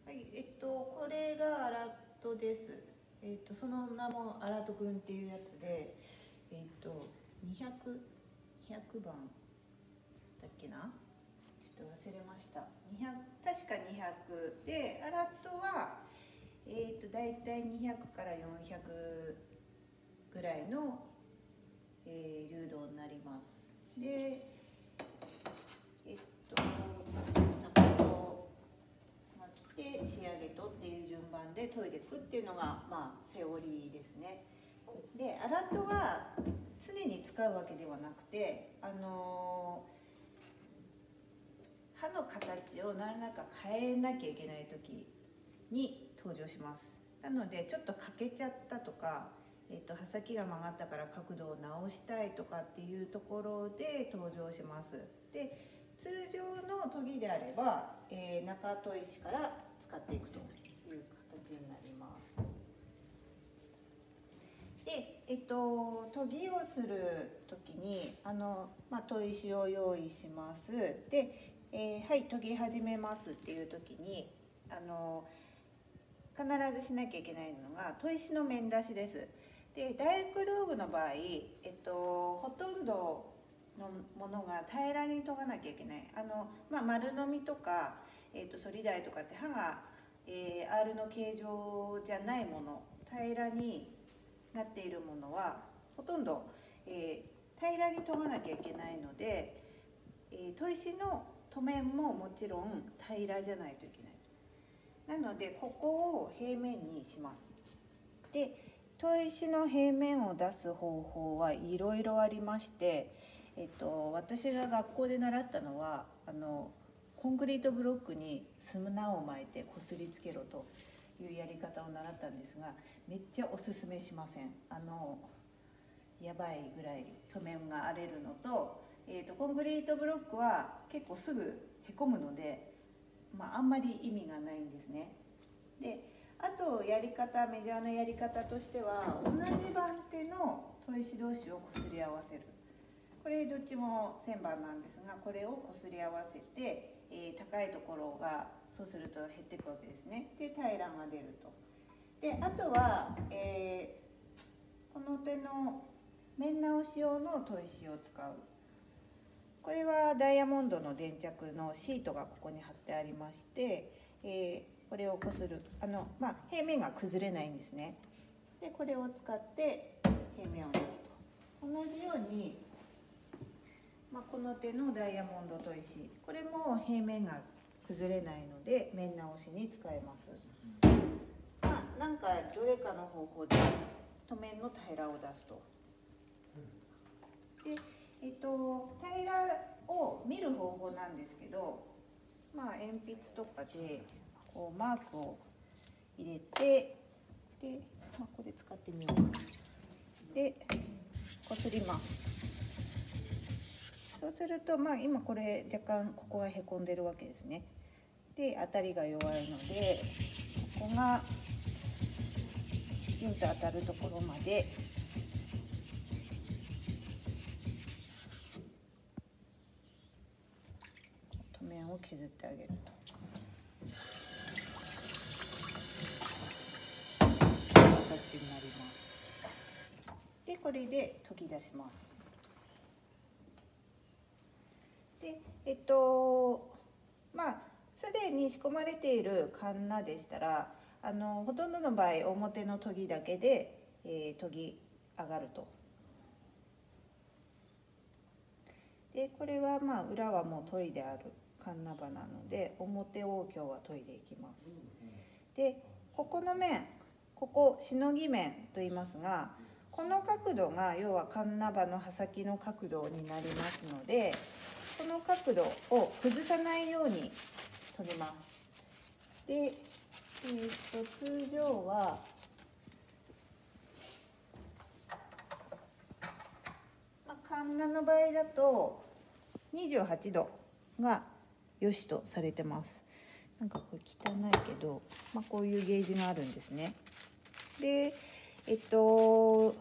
はい、これがアラットです。その名もアラット君っていうやつで、200番だっけな、ちょっと忘れました。確か200で、アラットはだいたい200から400ぐらいの、流動になります。で、中を来て仕上げとっていう順番で研いでいくっていうのが、セオリーですね。で、アラットは常に使うわけではなくて、刃の形を何らか変えなきゃいけない時に登場します。なのでちょっと欠けちゃったとか、刃先が曲がったから角度を直したいとかっていうところで登場します。で、通常の研ぎであれば、中砥石から使っていくという形になります。で、研ぎをする時に砥石を用意します。で、はい、研ぎ始めますっていう時に必ずしなきゃいけないのが砥石の面出しです。で、大工道具の場合、ほとんどのものが平らに研がなきゃいけない。丸のみとか、反り台とかって刃が、R の形状じゃないもの、平らになっているものはほとんど、平らに研がなきゃいけないので、砥石の砥面ももちろん平らじゃないといけない。なのでここを平面にします。で、砥石の平面を出す方法はいろいろありまして、私が学校で習ったのはコンクリートブロックに砂を巻いてこすりつけろというやり方を習ったんですが、めっちゃおすすめしません。やばいぐらい砥面が荒れるのと、コンクリートブロックは結構すぐへこむので、あんまり意味がないんですね。で、あとやり方、メジャーなやり方としては、同じ番手の砥石同士をこすり合わせる。これどっちも旋盤なんですが、これをこすり合わせて、高いところがそうすると減っていくわけですね。で、平らが出ると。で、あとは、この手の面直し用の砥石を使う。これはダイヤモンドの電着のシートがここに貼ってありまして、これをこする平面が崩れないんですね。で、これを使って平面を出すと。同じように、この手のダイヤモンド砥石、これも平面が崩れないので面直しに使えます。なんかどれかの方法で砥面の平らを出すと。で、平らを見る方法なんですけど、鉛筆とかでこうマークを入れて、で、これ使ってみようかな。で、こすります。そうすると、今これ若干ここがへこんでるわけですね。で、当たりが弱いので、ここがきちんと当たるところまで砥面を削ってあげると。形になります。で、これで研ぎ出します。で、すでに仕込まれているカンナでしたら、ほとんどの場合表の研ぎだけで、研ぎ上がると。で、これは裏はもう研いであるカンナ刃なので、表を今日は研いでいきます。で、ここの面、ここしのぎ面と言いますが、この角度が要はカンナ刃の刃先の角度になりますので、この角度を崩さないように研ぎます。で、通常はカンナの場合だと28度が良しとされてます。なんかこれ汚いけど、こういうゲージがあるんですね。で、一応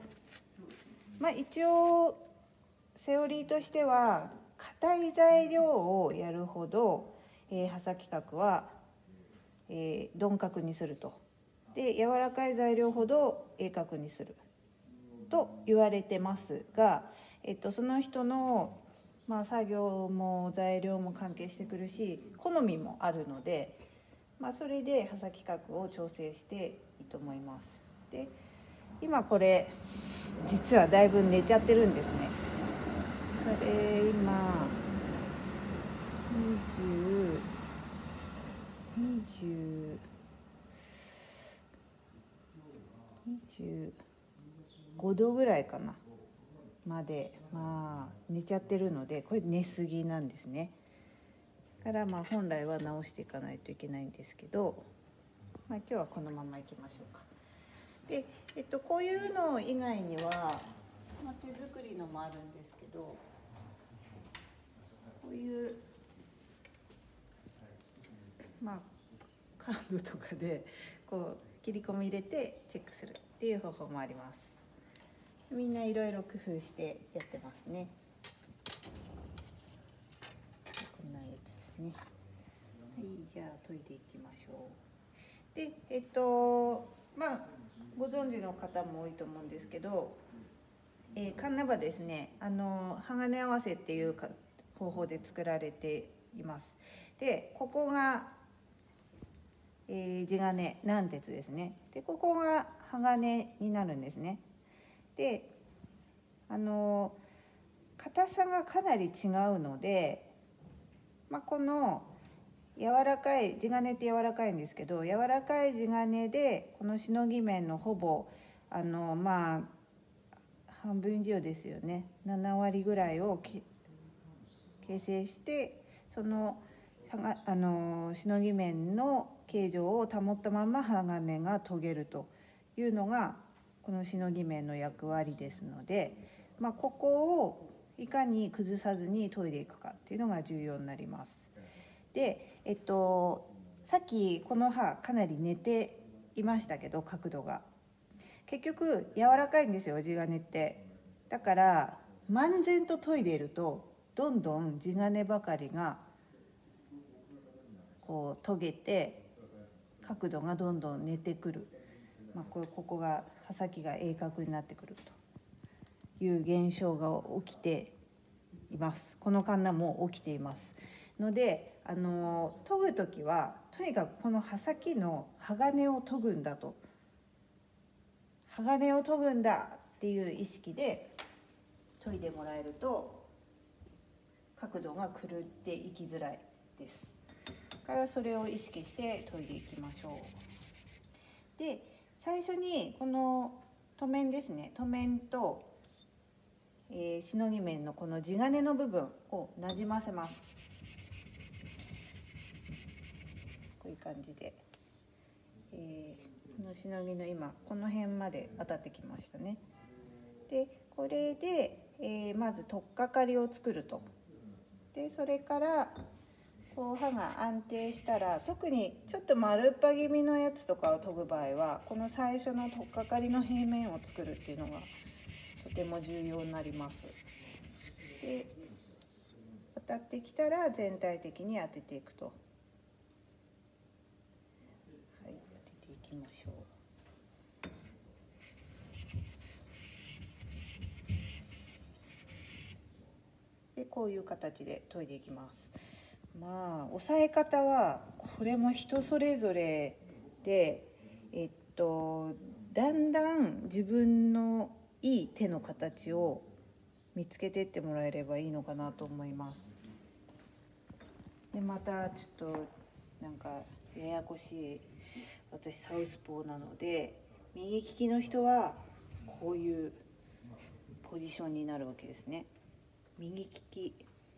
セオリーとしては、硬い材料をやるほど、刃先角は、 鈍角にすると。で柔らかい材料ほど鋭角にすると言われてますが、その人の、作業も材料も関係してくるし好みもあるので、それで刃先角を調整していいと思います。で今これ実はだいぶ寝ちゃってるんですね。これ今25度ぐらいかなまで寝ちゃってるので、これ寝すぎなんですね。だから本来は直していかないといけないんですけど、今日はこのままいきましょうか。で、こういうの以外には、手作りのもあるんですけど、こういうカードとかでこう切り込み入れてチェックするっていう方法もあります。みんないろいろ工夫してやってますね。こんなやつですね。はい、じゃあ研いでいきましょう。で、ご存知の方も多いと思うんですけど、カンナバですね、鋼合わせっていう方法で作られています。で、ここが、地金軟鉄ですね。で、ここが鋼になるんですね。で、硬さがかなり違うので、この柔らかい地金って柔らかいんですけど、柔らかい地金でこのしのぎ面のほぼ半分以上ですよね、7割ぐらいを形成して、そのしのぎ面の形状を保ったまま鋼が研げるというのがこのしのぎ面の役割ですので、ここをいかに崩さずに研いでいくかっていうのが重要になります。で、さっきこの刃かなり寝ていましたけど、角度が結局柔らかいんですよ、地金って。だから漫然と研いでいるとどんどん地金ばかりがこう研げて角度がどんどん寝てくる、ここが刃先が鋭角になってくるという現象が起きています。このカンナも起きていますので、研ぐ時はとにかくこの刃先の鋼を研ぐんだと、鋼を研ぐんだっていう意識で研いでもらえると角度が狂っていきづらいです。からそれを意識して研いでいきましょう。で、最初にこの留面ですね、留面と、しのぎ面のこの地金の部分をなじませます。こういう感じで、このしのぎの今この辺まで当たってきましたね。でこれで、まず取っかかりを作ると。でそれからこう刃が安定したら、特にちょっと丸っぱ気味のやつとかを研ぐ場合はこの最初の取っかかりの平面を作るっていうのがとても重要になります。で当たってきたら全体的に当てていくと。はい、当てていきましょう。でこういう形で研いでいきます。押さえ方はこれも人それぞれで、だんだん自分のいい手の形を見つけてってもらえればいいのかなと思います。でまたちょっとなんかややこしい、私サウスポーなので、右利きの人はこういうポジションになるわけですね。右利き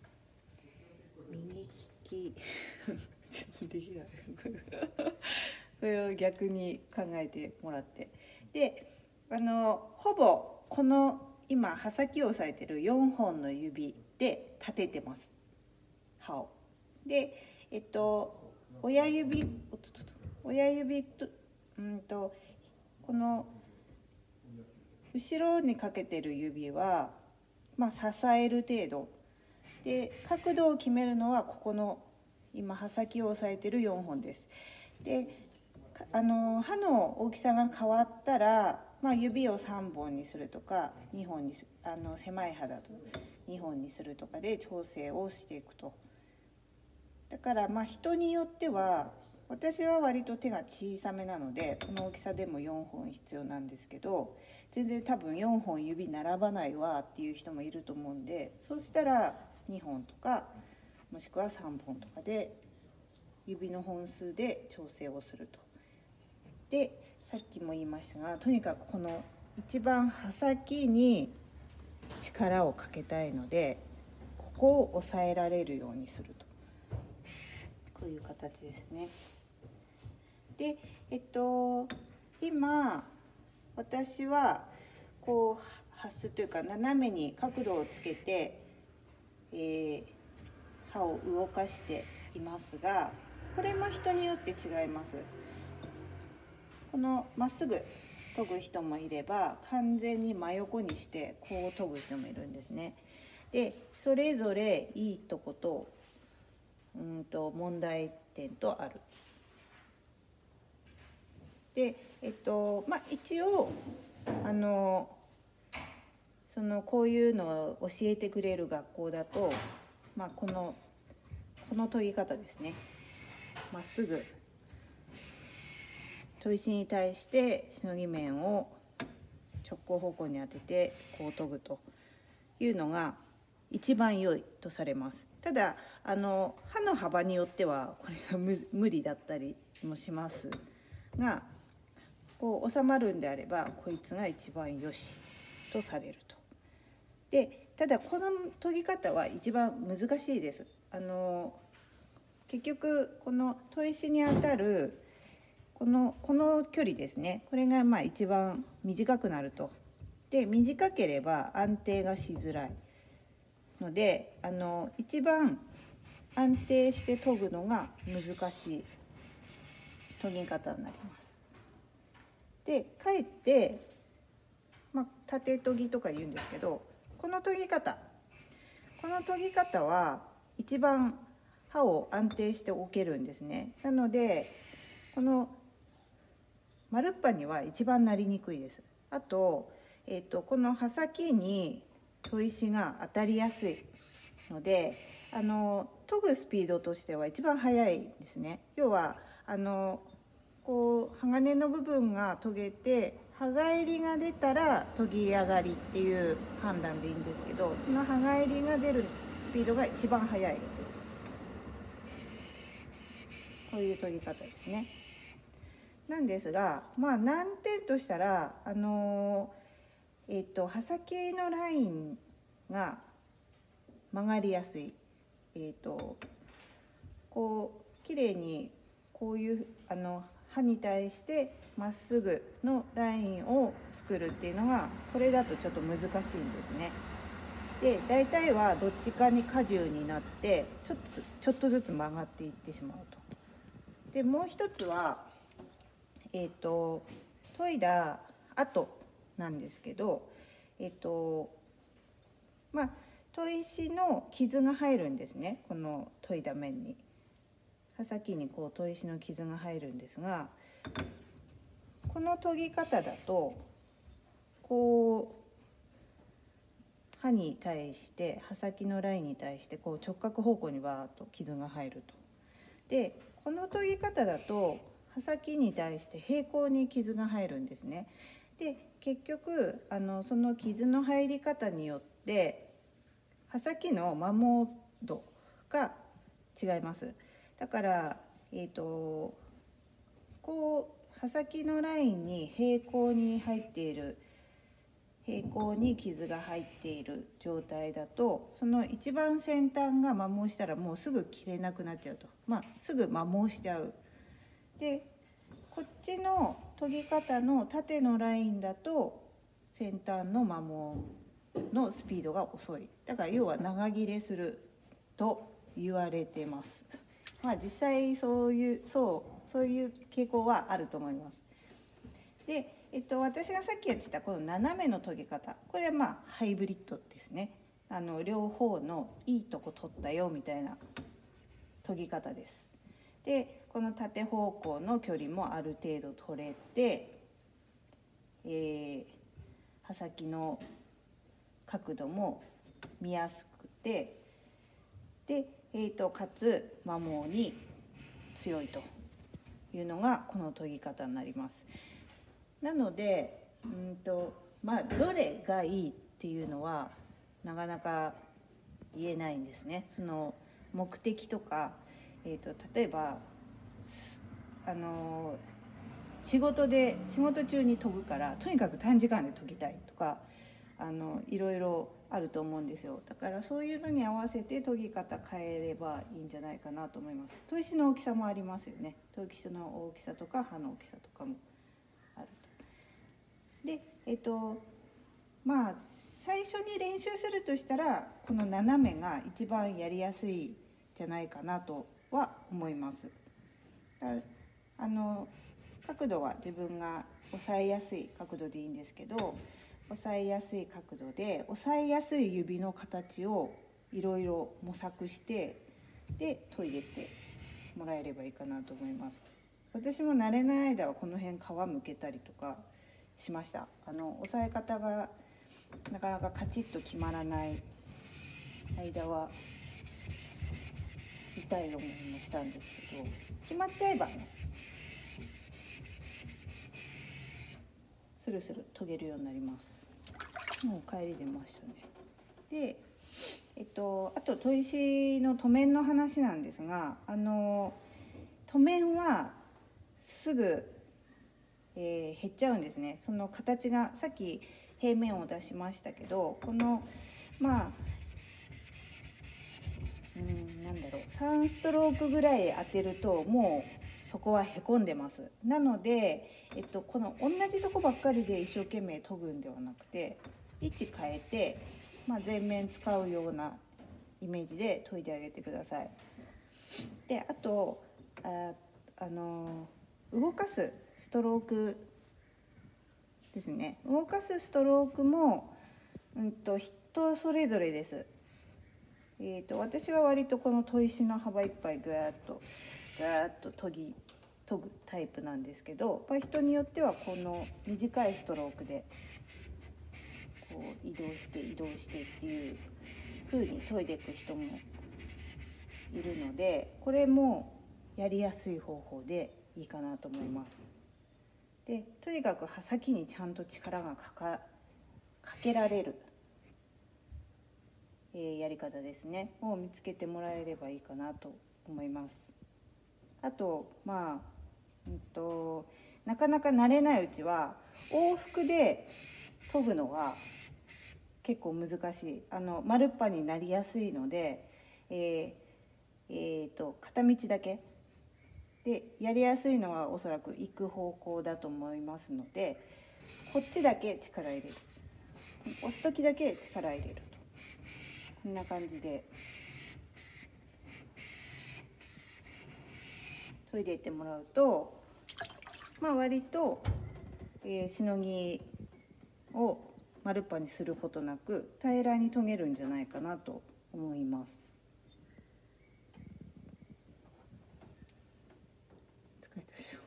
ちょっとできないこれを逆に考えてもらって、でほぼこの今刃先を押さえてる4本の指で立ててます、刃を。で親指とこの後ろにかけてる指は支える程度で、角度を決めるのはここの今刃先を押さえてる4本です。 で刃の大きさが変わったら、指を3本にするとか2本に狭い刃だと2本にするとかで調整をしていくと。だから人によっては、私は割と手が小さめなのでこの大きさでも4本必要なんですけど、全然多分4本指並ばないわっていう人もいると思うんで、そうしたら2本とかもしくは3本とかで指の本数で調整をすると。でさっきも言いましたが、とにかくこの一番刃先に力をかけたいので、ここを押さえられるようにすると、こういう形ですね。で今私はこう発すというか斜めに角度をつけて、刃を動かしていますが、これも人によって違います。このまっすぐ研ぐ人もいれば、完全に真横にしてこう研ぐ人もいるんですね。でそれぞれいいとこと問題点とある。で一応こういうのを教えてくれる学校だと、この研ぎ方ですね。まっすぐ砥石に対してしのぎ面を直行方向に当ててこう研ぐというのが一番良いとされます。ただ刃の幅によってはこれが無理だったりもしますが、こう収まるんであればこいつが一番よしとされると。でただこの研ぎ方は一番難しいです。結局この砥石に当たるこの距離ですね、これが一番短くなると。で短ければ安定がしづらいので、一番安定して研ぐのが難しい研ぎ方になります。でかえって、縦研ぎとか言うんですけど、この研ぎ方は一番刃を安定して置けるんですね。なのでこの丸っぱには一番なりにくいです。あと、この刃先に砥石が当たりやすいので、研ぐスピードとしては一番速いですね。要はこう鋼の部分が研げて刃返りが出たら研ぎ上がりっていう判断でいいんですけど、その刃返りが出るスピードが一番速い、こういう研ぎ方ですね。なんですが、難点としたら刃先のラインが曲がりやすい。こう綺麗にこういう刃に対してまっすぐのラインを作るっていうのが、これだとちょっと難しいんですね。で大体はどっちかに荷重になってちょっとずつ曲がっていってしまうと。でもう一つは研いだ後なんですけど、砥石の傷が入るんですね。この研いだ面に刃先にこう砥石の傷が入るんですが、この研ぎ方だとこう刃に対して刃先のラインに対してこう直角方向にバーッと傷が入ると。でこの研ぎ方だと刃先に対して平行に傷が入るんですね。で結局その傷の入り方によって刃先の摩耗度が違います。だからこう刃先のラインに平行に傷が入っている状態だと、その一番先端が摩耗したらもうすぐ切れなくなっちゃうと、すぐ摩耗しちゃう。でこっちの研ぎ方の縦のラインだと先端の摩耗のスピードが遅い。だから要は長切れすると言われてます。実際そういう傾向はあると思います。で、私がさっきやってたこの斜めの研ぎ方、これはハイブリッドですね。両方のいいとこ取ったよみたいな研ぎ方です。でこの縦方向の距離もある程度取れて、刃先の角度も見やすくて、で、かつ摩耗に強いというのがこの研ぎ方になります。なのでどれがいいっていうのはなかなか言えないんですね。その目的とか、例えば仕事中に研ぐからとにかく短時間で研ぎたいとかいろいろあると思うんですよ。だからそういうのに合わせて研ぎ方変えればいいんじゃないかなと思います。砥石の大きさもありますよね。砥石の大きさとか刃の大きさとかもあると。で最初に練習するとしたらこの斜めが一番やりやすいんじゃないかなとは思います。角度は自分が押さえやすい角度でいいんですけど、押さえやすい角度で押さえやすい指の形をいろいろ模索してで研いでってもらえればいいかなと思います。私も慣れない間はこの辺皮むけたりとかしました。押さえ方がなかなかカチッと決まらない間は痛い思いもしたんですけど、決まっちゃえばねスルスル研げるようになります。もう帰り出ましたね。であと砥石の塗面の話なんですが、塗面はすぐ、減っちゃうんですね。その形がさっき平面を出しましたけど、この3ストロークぐらい当てるともうそこはへこんでます。なので、この同じとこばっかりで一生懸命研ぐんではなくて位置変えて、全面使うようなイメージで研いであげてください。であと動かすストロークですね。動かすストロークも、人それぞれです。私は割とこの砥石の幅いっぱいぐーっと研ぐタイプなんですけど、人によってはこの短いストロークでこう移動してっていう風に研いでいく人もいるので、これもやりやすい方法でいいかなと思います。でとにかく刃先にちゃんと力がかけられる、やり方ですねを見つけてもらえればいいかなと思います。あとなかなか慣れないうちは往復で研ぐのは結構難しい。丸っぱになりやすいので、片道だけでやりやすいのはおそらく行く方向だと思いますので、こっちだけ力入れる、押す時だけ力入れると、こんな感じで研いでいってもらうと、割と、しのぎを丸っぱにすることなく平らに研げるんじゃないかなと思います。疲れたでしょ。